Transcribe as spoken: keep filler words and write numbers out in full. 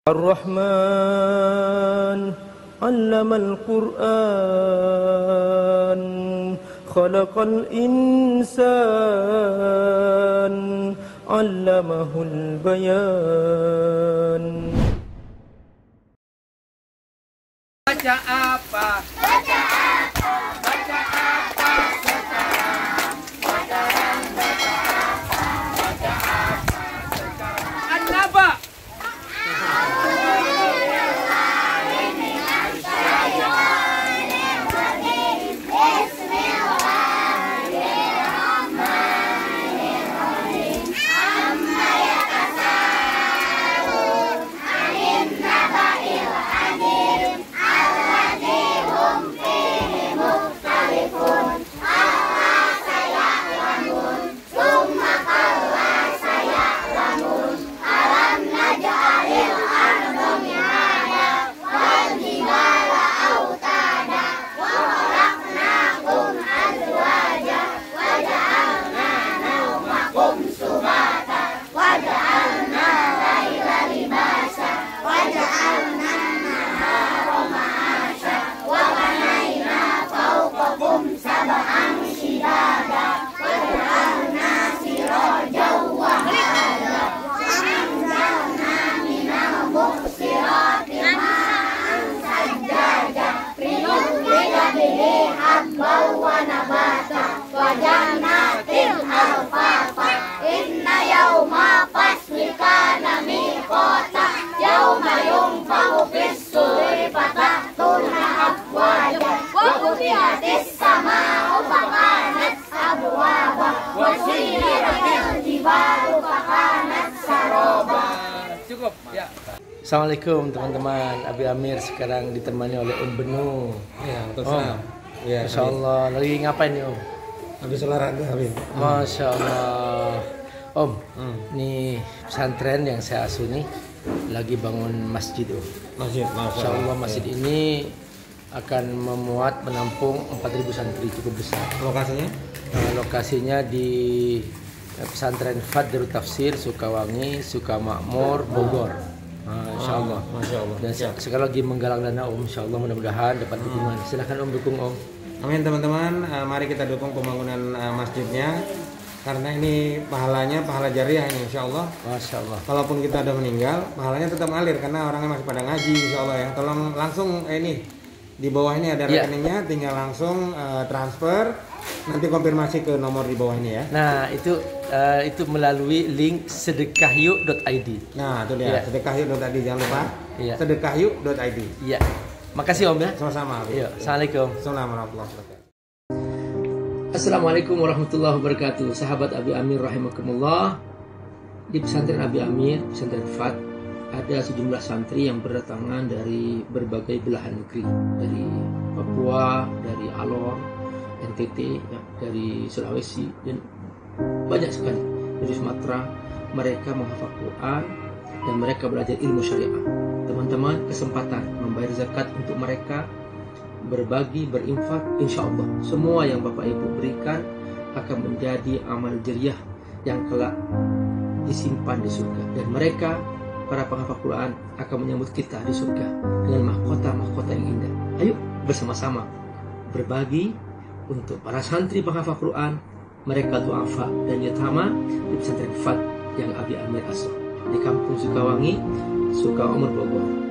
Ar-Rahman 'allamal Qur'an khalaqal insan 'allamahul bayan. Baca apa? Baca apa? Baca apa sekarang? Sekarang baca apa? Baca apa sekarang? An-Naba. Cukup ya. Assalamualaikum teman-teman. Abi Amir sekarang ditemani oleh Om Benu. Ya, betul. Om. Ya, Masya Allah. Lagi ngapain nih Om? Habis olahraga, Habib. Masya Allah. Om, Hmm. nih pesantren yang saya asuh nih lagi bangun masjid Om. Masjid, Masya Allah, masjid ya. ini akan memuat menampung empat ribu santri, cukup besar. Lokasinya? Nah, lokasinya di pesantren Fad Darut Tafsir Sukawangi, Sukamakmur, Bogor. Nah, Insya Allah. Ah, Masya Allah. Dan Ya. sekali lagi menggalang dana Om, Insya Allah mudah-mudahan dapat dukungan. Silahkan Om dukung Om. Amin teman-teman. Uh, mari kita dukung pembangunan uh, masjidnya. Karena ini pahalanya pahala jariah ini, Insya Allah. Masya Allah. Kalaupun kita udah meninggal, pahalanya tetap ngalir karena orangnya masih pada ngaji, Insya Allah ya. Tolong langsung eh, ini di bawah ini ada Ya. rekeningnya, tinggal langsung uh, transfer. Nanti konfirmasi ke nomor di bawah ini ya. Nah itu uh, itu melalui link sedekahyu dot i d. Nah itu dia, Ya. sedekahyu dot i d, jangan lupa. Iya. sedekahyu dot i d. Iya. Makasih Om ya. Sama-sama. Habib. Iya. Assalamualaikum. Assalamualaikum warahmatullahi wabarakatuh. Assalamualaikum warahmatullahi wabarakatuh. Sahabat Abi Amir rahimakumullah. Di pesantren Abi Amir, pesantren Fat, ada sejumlah santri yang berdatangan dari berbagai belahan negeri, dari Papua, dari Alor, N T T, ya, dari Sulawesi, dan banyak sekali dari Sumatera. Mereka menghafal Quran dan mereka belajar ilmu syariah. Teman-teman, kesempatan membayar zakat untuk mereka, berbagi, berinfak, insya Allah semua yang Bapak Ibu berikan akan menjadi amal jariah yang kelak disimpan di surga, dan mereka para penghafal Quran akan menyambut kita di surga dengan mahkota-mahkota yang indah. Ayo bersama-sama berbagi untuk para santri penghafal Quran, mereka duafa dan yatama di pesantren Fat yang Abi Amir asuh di kampung Sukawangi, Sukamakmur, Bogor.